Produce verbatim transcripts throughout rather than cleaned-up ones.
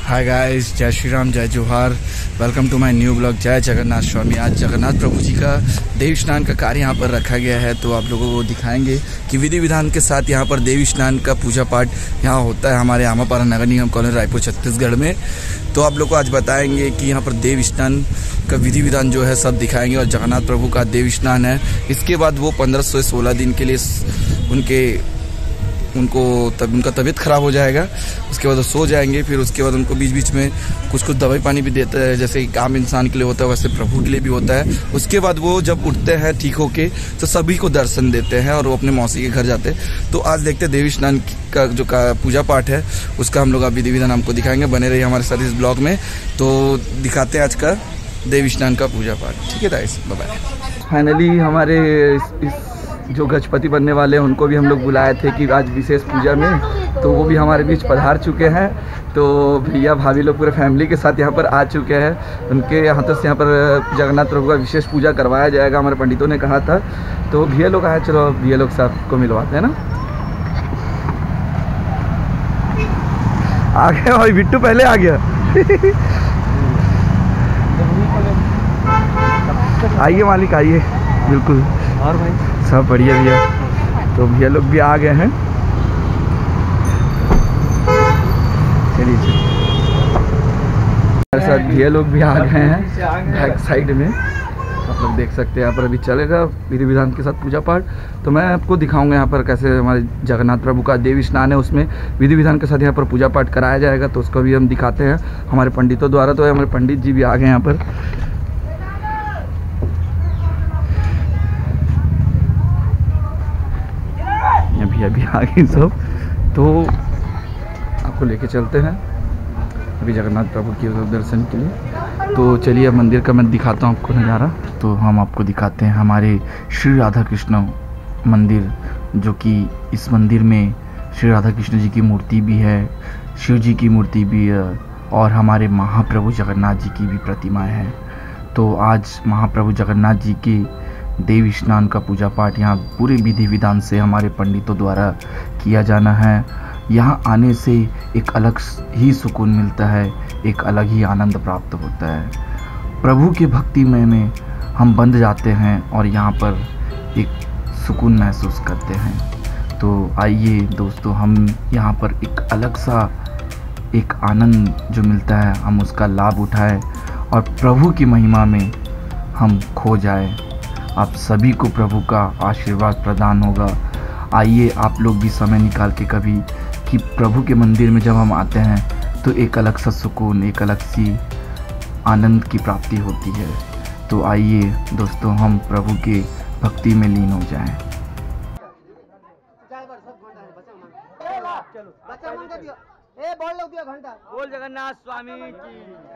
Hi guys, जय श्री राम, जय जोहार। Welcome to my new blog. जय जगन्नाथ स्वामी। आज जगन्नाथ प्रभु जी का देव स्नान का कार्य यहाँ पर रखा गया है, तो आप लोगों को दिखाएंगे कि विधि विधान के साथ यहाँ पर देव स्नान का पूजा पाठ यहाँ होता है हमारे आमापारा नगर निगम कॉलोनी रायपुर छत्तीसगढ़ में। तो आप लोग को आज बताएंगे कि यहाँ पर देव स्नान का विधि विधान जो है सब दिखाएंगे। और जगन्नाथ प्रभु का देव स्नान है, इसके बाद वो पंद्रह से सोलह दिन के लिए उनके उनको तब उनका तबीयत ख़राब हो जाएगा, उसके बाद वो सो जाएंगे। फिर उसके बाद उनको बीच बीच में कुछ कुछ दवाई पानी भी देता है, जैसे एक आम इंसान के लिए होता है वैसे प्रभु के लिए भी होता है। उसके बाद वो जब उठते हैं ठीक होके तो सभी को दर्शन देते हैं और वो अपने मौसी के घर जाते हैं। तो आज देखते हैं देव स्नान का जो का पूजा पाठ है उसका हम लोग आप विधि विधान हमको दिखाएंगे। बने रहिए हमारे साथ इस ब्लॉग में, तो दिखाते हैं आज का देव स्नान का पूजा पाठ। ठीक है गाइस, बाय बाय। फाइनली हमारे इस, इस जो गजपति बनने वाले हैं उनको भी हम लोग बुलाए थे कि आज विशेष पूजा में, तो वो भी हमारे बीच पधार चुके हैं। तो भैया भाभी लोग पूरे फैमिली के साथ यहाँ पर आ चुके हैं। उनके हाथों से यहाँ पर जगन्नाथ प्रभु का विशेष पूजा करवाया जाएगा, हमारे पंडितों ने कहा था। तो भैया लोग आए, चलो भैया लोग से आपको मिलवाते हैं ना। आ गया भाई, बिट्टू पहले आ गया। आइए मालिक, आइए। बिल्कुल, और भाई सब बढ़िया भैया। तो भैया लोग भी आ गए हैं। चलिए चलिए, हमारे साथ भैया लोग भी आ गए हैं बैक साइड में। आप लोग देख सकते हैं यहाँ पर अभी चलेगा विधि विधान के साथ पूजा पाठ। तो मैं आपको दिखाऊंगा यहाँ पर कैसे हमारे जगन्नाथ प्रभु का देव स्नान है, उसमें विधि विधान के साथ यहाँ पर पूजा पाठ कराया जाएगा। तो उसको भी हम दिखाते हैं हमारे पंडितों द्वारा। तो हमारे पंडित जी भी आ गए यहाँ पर। अभी अभी आ गए सब, तो आपको लेके चलते हैं अभी जगन्नाथ प्रभु के दर्शन के लिए। तो चलिए अब मंदिर का मैं दिखाता हूँ आपको नज़ारा। तो हम आपको दिखाते हैं हमारे श्री राधा कृष्ण मंदिर, जो कि इस मंदिर में श्री राधा कृष्ण जी की मूर्ति भी है, शिव जी की मूर्ति भी है और हमारे महाप्रभु जगन्नाथ जी की भी प्रतिमाएँ हैं। तो आज महाप्रभु जगन्नाथ जी के देव स्नान का पूजा पाठ यहाँ पूरे विधि विधान से हमारे पंडितों द्वारा किया जाना है। यहाँ आने से एक अलग ही सुकून मिलता है, एक अलग ही आनंद प्राप्त होता है। प्रभु के भक्तिमय में हम बंध जाते हैं और यहाँ पर एक सुकून महसूस करते हैं। तो आइए दोस्तों, हम यहाँ पर एक अलग सा एक आनंद जो मिलता है हम उसका लाभ उठाएं और प्रभु की महिमा में हम खो जाएं। आप सभी को प्रभु का आशीर्वाद प्रदान होगा। आइए आप लोग भी समय निकाल के कभी कि प्रभु के मंदिर में जब हम आते हैं तो एक अलग सा सुकून, एक अलग सी आनंद की प्राप्ति होती है। तो आइए दोस्तों, हम प्रभु के भक्ति में लीन हो जाएं। बोल जगन्नाथ स्वामी की।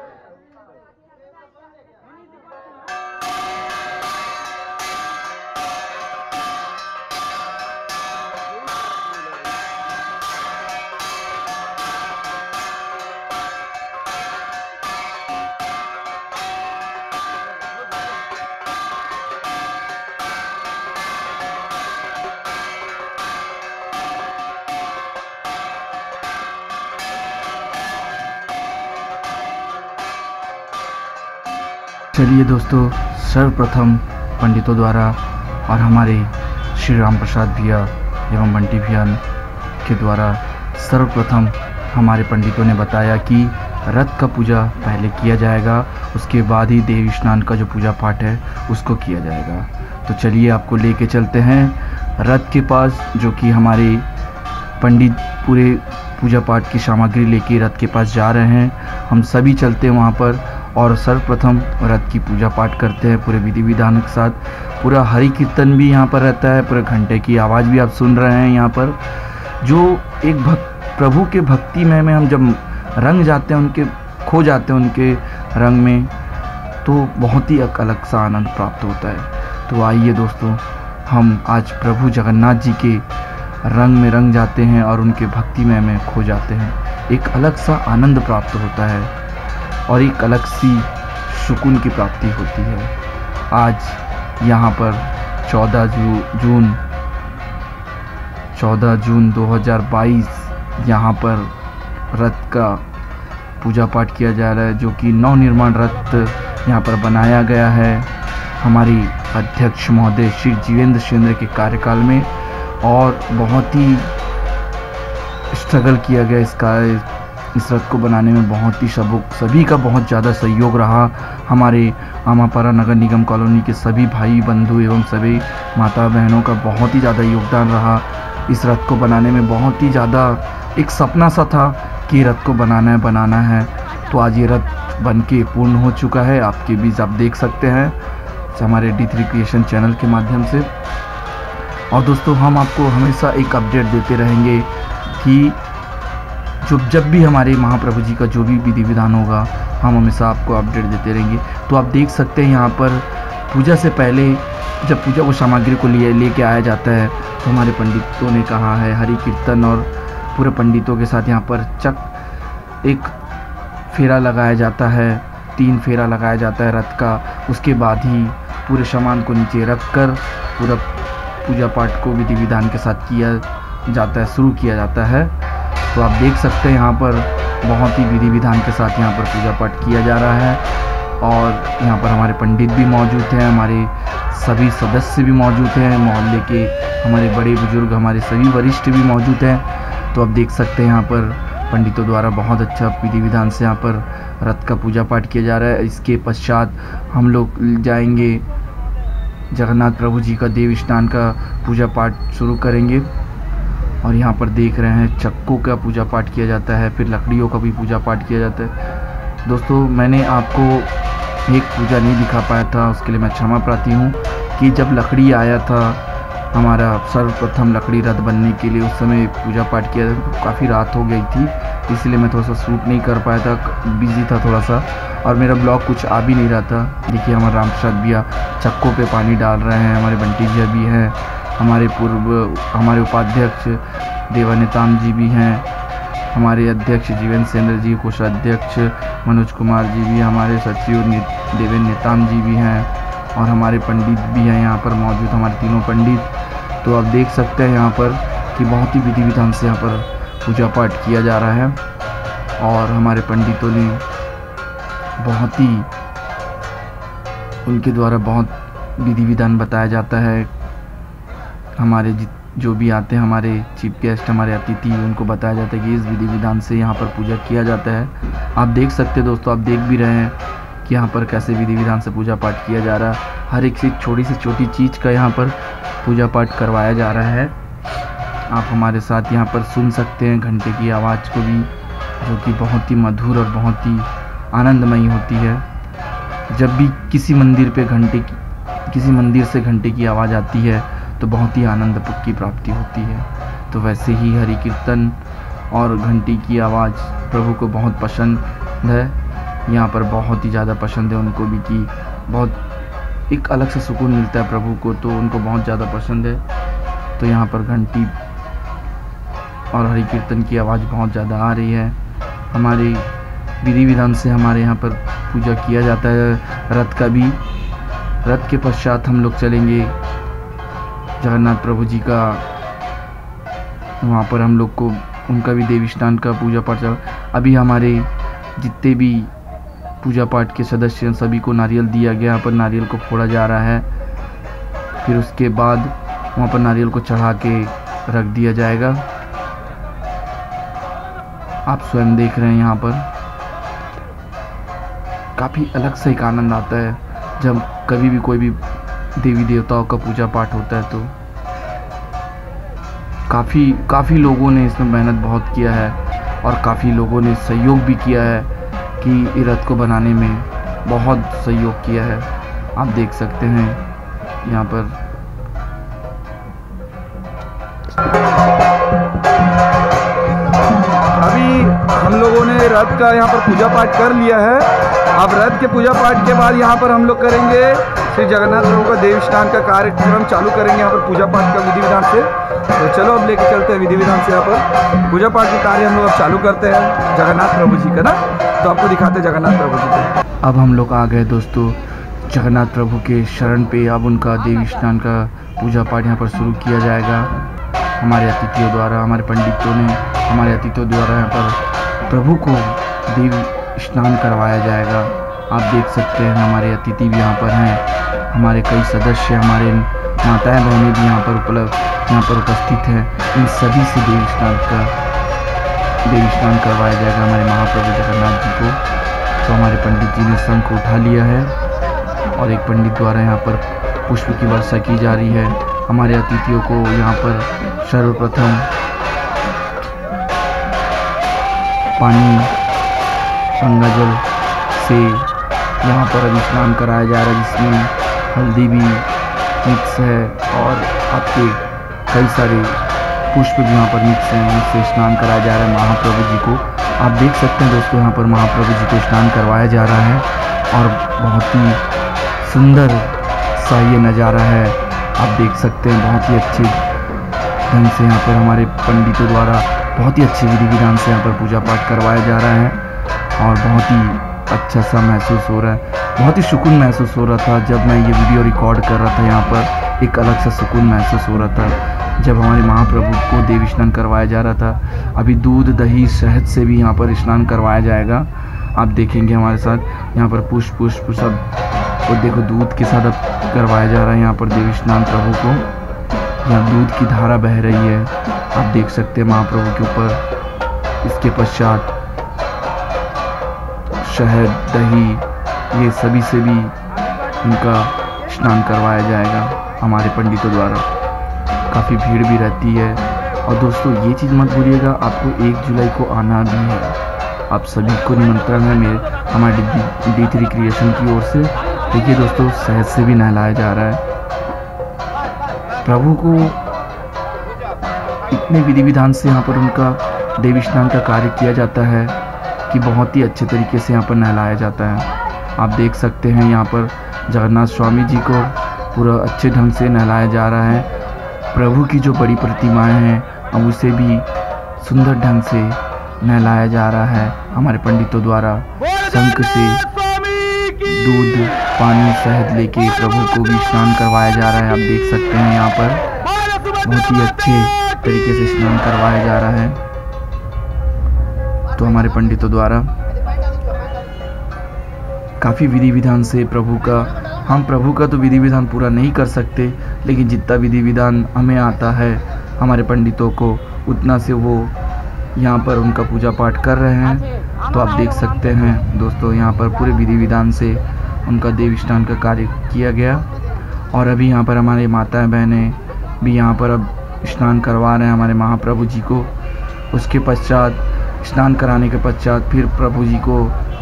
चलिए दोस्तों, सर्वप्रथम पंडितों द्वारा और हमारे श्री राम प्रसाद भैया एवं बंटी भैया के द्वारा सर्वप्रथम हमारे पंडितों ने बताया कि रथ का पूजा पहले किया जाएगा, उसके बाद ही देव स्नान का जो पूजा पाठ है उसको किया जाएगा। तो चलिए आपको लेके चलते हैं रथ के पास, जो कि हमारे पंडित पूरे पूजा पाठ की सामग्री लेके रथ के पास जा रहे हैं। हम सभी चलते हैं वहाँ पर और सर्वप्रथम रथ की पूजा पाठ करते हैं पूरे विधि विधान के साथ। पूरा हरि कीर्तन भी यहाँ पर रहता है, पूरे घंटे की आवाज़ भी आप सुन रहे हैं यहाँ पर। जो एक भक्त प्रभु के भक्तिमय में हम जब रंग जाते हैं, उनके खो जाते हैं उनके रंग में, तो बहुत ही एक अलग सा आनंद प्राप्त होता है। तो आइए दोस्तों, हम आज प्रभु जगन्नाथ जी के रंग में रंग जाते हैं और उनके भक्तिमय में खो जाते हैं। एक अलग सा आनंद प्राप्त होता है और एक अलग सी सुकून की प्राप्ति होती है। आज यहाँ पर चौदह जून चौदह जून दो हज़ार बाईस यहाँ पर रथ का पूजा पाठ किया जा रहा है, जो कि नवनिर्माण रथ यहाँ पर बनाया गया है हमारी अध्यक्ष महोदय श्री जीवेंद्र सिंह के कार्यकाल में। और बहुत ही स्ट्रगल किया गया इसका इस रथ को बनाने में, बहुत ही सब सभी का बहुत ज़्यादा सहयोग रहा। हमारे आमापारा नगर निगम कॉलोनी के सभी भाई बंधु एवं सभी माता बहनों का बहुत ही ज़्यादा योगदान रहा इस रथ को बनाने में। बहुत ही ज़्यादा एक सपना सा था कि रथ को बनाना है बनाना है तो आज ये रथ बन के पूर्ण हो चुका है। आपके बीच आप देख सकते हैं हमारे डी थ्री क्रिएशन चैनल के माध्यम से। और दोस्तों, हम आपको हमेशा एक अपडेट देते रहेंगे कि जो जब भी हमारे महाप्रभु जी का जो भी विधि विधान होगा हम हमेशा आपको अपडेट देते रहेंगे। तो आप देख सकते हैं यहाँ पर पूजा से पहले जब पूजा को सामग्री को लिए लेके आया जाता है तो हमारे पंडितों ने कहा है, हरि कीर्तन और पूरे पंडितों के साथ यहाँ पर चक एक फेरा लगाया जाता है, तीन फेरा लगाया जाता है रथ का। उसके बाद ही पूरे सामान को नीचे रख कर पूरा पूजा पाठ को विधि विधान के साथ किया जाता है, शुरू किया जाता है। तो आप देख सकते हैं यहाँ पर बहुत ही विधि विधान के साथ यहाँ पर पूजा पाठ किया जा रहा है। और यहाँ पर हमारे पंडित भी मौजूद हैं, हमारे सभी सदस्य भी मौजूद हैं, मोहल्ले के हमारे बड़े बुजुर्ग, हमारे सभी वरिष्ठ भी मौजूद हैं। तो आप देख सकते हैं यहाँ पर पंडितों द्वारा बहुत अच्छा विधि विधान से यहाँ पर रथ का पूजा पाठ किया जा रहा है। इसके पश्चात हम लोग जाएंगे जगन्नाथ प्रभु जी का देव स्नान का पूजा पाठ शुरू करेंगे। और यहाँ पर देख रहे हैं चक्कों का पूजा पाठ किया जाता है, फिर लकड़ियों का भी पूजा पाठ किया जाता है। दोस्तों, मैंने आपको एक पूजा नहीं दिखा पाया था, उसके लिए मैं क्षमा प्रार्थी हूँ कि जब लकड़ी आया था हमारा सर्वप्रथम लकड़ी रथ बनने के लिए, उस समय पूजा पाठ किया था तो काफ़ी रात हो गई थी, इसलिए मैं थोड़ा सा शूट नहीं कर पाया था, बिजी था थोड़ा सा और मेरा ब्लॉग कुछ आ भी नहीं रहा था। देखिए हमारे राम प्रसाद भैया चक्कों पे पानी डाल रहे हैं, हमारे बंटी जी भी हैं, हमारे पूर्व हमारे उपाध्यक्ष देवानिताम जी भी हैं, हमारे अध्यक्ष जीवेंद्र सिंह जी, कोषाध्यक्ष मनोज कुमार जी भी, हमारे सचिव देवेंद्र नेताम जी भी हैं और हमारे पंडित भी हैं यहाँ पर मौजूद, हमारे तीनों पंडित। तो आप देख सकते हैं यहाँ पर कि बहुत ही विधि विधान से यहाँ पर पूजा पाठ किया जा रहा है। और हमारे पंडितों ने बहुत ही उनके द्वारा बहुत विधि विधान बताया जाता है। हमारे जो भी आते हैं हमारे चीफ गेस्ट, हमारे अतिथि, उनको बताया जाता है कि इस विधि विधान से यहाँ पर पूजा किया जाता है। आप देख सकते हैं दोस्तों, आप देख भी रहे हैं कि यहाँ पर कैसे विधि विधान से पूजा पाठ किया जा रहा है। हर एक से छोटी से छोटी चीज़ का यहाँ पर पूजा पाठ करवाया जा रहा है। आप हमारे साथ यहाँ पर सुन सकते हैं घंटे की आवाज़ को भी, जो कि बहुत ही मधुर और बहुत ही आनंदमयी होती है। जब भी किसी मंदिर पे घंटे की किसी मंदिर से घंटे की आवाज़ आती है तो बहुत ही आनंद की प्राप्ति होती है। तो वैसे ही हरि कीर्तन और घंटी की आवाज़ प्रभु को बहुत पसंद है, यहाँ पर बहुत ही ज़्यादा पसंद है उनको भी, कि बहुत एक अलग से सुकून मिलता है प्रभु को, तो उनको बहुत ज़्यादा पसंद है। तो यहाँ पर घंटी और हरि कीर्तन की आवाज़ बहुत ज़्यादा आ रही है। हमारे विधि विधान से हमारे यहाँ पर पूजा किया जाता है रथ का भी। रथ के पश्चात हम लोग चलेंगे जगन्नाथ प्रभु जी का, वहाँ पर हम लोग को उनका भी देव स्नान का पूजा पाठ चल। अभी हमारे जितने भी पूजा पाठ के सदस्य हैं सभी को नारियल दिया गया, यहाँ पर नारियल को फोड़ा जा रहा है। फिर उसके बाद वहाँ पर नारियल को चढ़ा के रख दिया जाएगा। आप स्वयं देख रहे हैं यहाँ पर काफ़ी अलग से एक आनंद आता है जब कभी भी कोई भी देवी देवताओं का पूजा पाठ होता है। तो काफ़ी काफ़ी लोगों ने इसमें मेहनत बहुत किया है और काफ़ी लोगों ने सहयोग भी किया है कि रथ को बनाने में बहुत सहयोग किया है। आप देख सकते हैं यहाँ पर अभी हम लोगों ने रथ का यहाँ पर पूजा पाठ कर लिया है। अब रथ के पूजा पाठ के बाद यहाँ पर हम लोग करेंगे श्री जगन्नाथ प्रभु का देव स्नान का कार्यक्रम चालू करेंगे यहाँ पर पूजा पाठ का विधि विधान से। तो चलो अब लेके चलते हैं विधि विधान से, यहाँ पर पूजा पाठ के कार्य हम लोग अब चालू करते हैं जगन्नाथ प्रभु जी का ना। तो आपको दिखाते हैं जगन्नाथ प्रभु जी को। अब हम लोग आ गए दोस्तों जगन्नाथ प्रभु के शरण पे। अब उनका देव स्नान का पूजा पाठ यहाँ पर शुरू किया जाएगा हमारे अतिथियों द्वारा, हमारे पंडितों ने हमारे अतिथियों द्वारा यहाँ पर प्रभु को देव स्नान करवाया जाएगा। आप देख सकते हैं हमारे अतिथि भी यहाँ पर हैं, हमारे कई सदस्य, हमारे माताएं बहनें भी यहाँ पर उपलब्ध यहाँ पर उपस्थित हैं। इन सभी से देवी स्नान का देवी स्नान करवाया जाएगा हमारे महाप्रभु जगन्नाथ जी को। तो हमारे पंडित जी ने शंख उठा लिया है और एक पंडित द्वारा यहाँ पर पुष्प की वर्षा की जा रही है। हमारे अतिथियों को यहाँ पर सर्वप्रथम पानी गंगा जल से यहाँ पर अभी स्नान कराया जा रहा है, जिसमें हल्दी भी मिक्स है और आपके कई सारे पुष्प भी यहाँ पर मिक्स हैं। इससे स्नान कराया जा रहा है महाप्रभु जी को। आप देख सकते हैं दोस्तों, यहाँ पर महाप्रभु जी को स्नान करवाया जा रहा है और बहुत ही सुंदर सा ये नज़ारा है। आप देख सकते हैं बहुत ही अच्छे ढंग से यहाँ पर हमारे पंडितों द्वारा बहुत ही अच्छे विधि विधान से यहाँ पर पूजा पाठ करवाया जा रहा है और बहुत ही अच्छा सा महसूस हो रहा है। बहुत ही सुकून महसूस हो रहा था जब मैं ये वीडियो रिकॉर्ड कर रहा था। यहाँ पर एक अलग सा सुकून महसूस हो रहा था जब हमारे महाप्रभु को देवी स्नान करवाया जा रहा था। अभी दूध दही शहद से भी यहाँ पर स्नान करवाया जाएगा। आप देखेंगे हमारे साथ यहाँ पर पुष्प पुष्प सब, और देखो दूध के साथ अब करवाया जा रहा है यहाँ पर देवी स्नान प्रभु को। यहाँ दूध की धारा बह रही है, आप देख सकते हैं महाप्रभु के ऊपर। इसके पश्चात शहद दही ये सभी से भी इनका स्नान करवाया जाएगा हमारे पंडितों द्वारा। काफ़ी भीड़ भी रहती है। और दोस्तों ये चीज़ मत भूलिएगा, आपको एक जुलाई को आना भी है। आप सभी को निमंत्रण है मेरे हमारे डी थ्री क्रिएशन की ओर से। देखिए दोस्तों, शहद से भी नहलाया जा रहा है प्रभु को। इतने विधि विधान से यहाँ पर उनका देवी स्नान का कार्य किया जाता है कि बहुत ही अच्छे तरीके से यहाँ पर नहलाया जाता है। आप देख सकते हैं यहाँ पर जगन्नाथ स्वामी जी को पूरा अच्छे ढंग से नहलाया जा रहा है। प्रभु की जो बड़ी प्रतिमाएं हैं अब उसे भी सुंदर ढंग से नहलाया जा रहा है हमारे पंडितों द्वारा। शंख से दूध पानी शहद लेके प्रभु को भी स्नान करवाया जा रहा है। आप देख सकते हैं यहाँ पर बहुत ही अच्छे तरीके से स्नान करवाया जा रहा है तो हमारे पंडितों द्वारा। काफ़ी विधि विधान से प्रभु का, हम प्रभु का तो विधि विधान पूरा नहीं कर सकते, लेकिन जितना विधि विधान हमें आता है हमारे पंडितों को, उतना से वो यहाँ पर उनका पूजा पाठ कर रहे हैं। तो आप देख सकते हैं दोस्तों, यहाँ पर पूरे विधि विधान से उनका देवी स्नान का कार्य किया गया। और अभी यहाँ पर हमारे माताएं बहनें भी यहाँ पर अब स्नान करवा रहे हैं हमारे महाप्रभु जी को। उसके पश्चात स्नान कराने के पश्चात फिर प्रभु जी को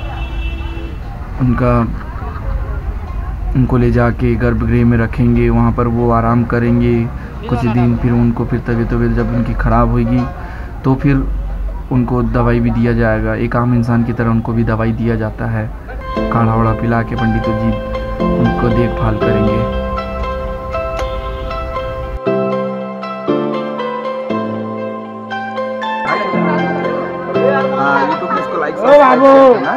उनका उनको ले जाके गर्भगृह में रखेंगे। वहाँ पर वो आराम करेंगे कुछ दिन। फिर उनको फिर तबीयत तबीयत जब उनकी ख़राब होगी तो फिर उनको दवाई भी दिया जाएगा। एक आम इंसान की तरह उनको भी दवाई दिया जाता है। काढ़ा वाढ़ा पिला के पंडितों जी उनको देखभाल करेंगे। यूट्यूब पे इसको लाइक सब्सक्राइब करना।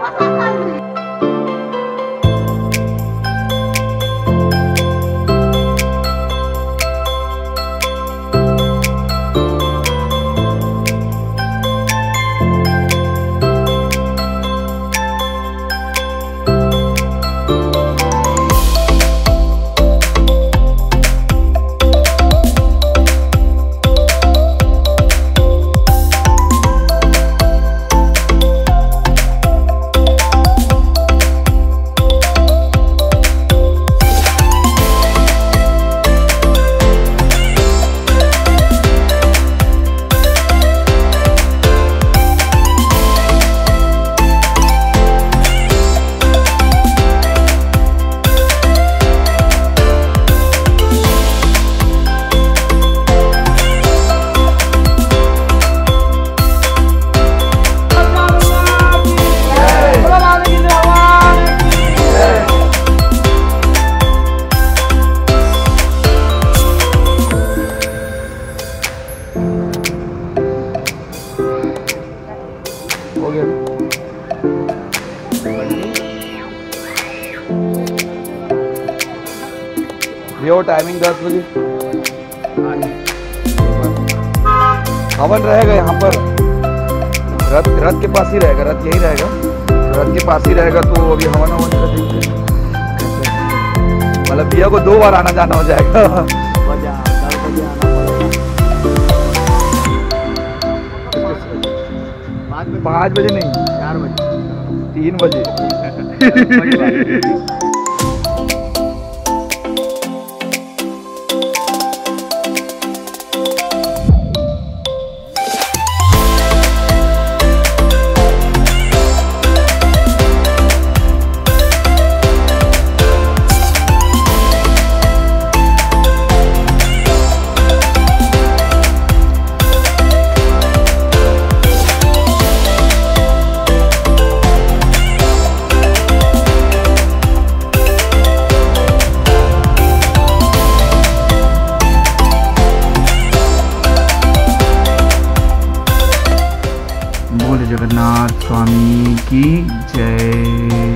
हो गया। ये वो टाइमिंग दस बजे हवन रहेगा यहाँ पर। रथ रथ के पास ही रहेगा, रथ यही रहेगा, रथ के पास ही रहेगा। तो अभी हवन हवन का देखते हैं, मतलब भैया को दो बार आना जाना हो जाएगा। पाँच बजे नहीं, चार बजे तीन बजे जगन्नाथ स्वामी की जय।